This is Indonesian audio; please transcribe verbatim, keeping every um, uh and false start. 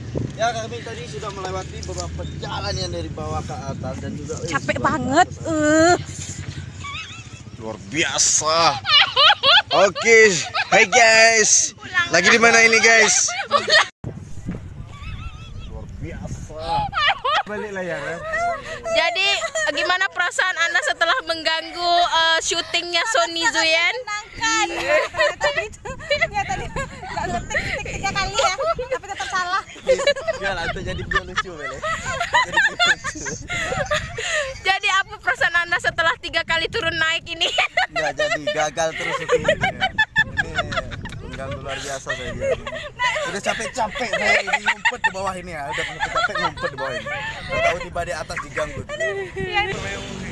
Ya kami tadi sudah melewati beberapa jalan yang dari bawah ke atas dan juga eh, capek banget. Uh. Luar biasa. Oke, okay. Hai guys. Lagi di mana ini guys? Luar biasa. Balik layar ya. Jadi gimana perasaan Anda setelah mengganggu uh, syutingnya Sony Zuyen? Menyenangkan. Ya tadi nggak ngetik tiga kali ya, tapi tetap salah. Ya lah, itu jadi video lucu Bele. Jadi video lucu. Jadi apa perasaan Anda setelah tiga kali turun naik ini? Nggak jadi gagal terus syuting ini. Ini mengganggu luar biasa saya dia. Udah capek-capek saya ini ngumpet di bawah ini ya. Udah capek ngumpet di bawah ini. Tahu tiba di atas diganggu.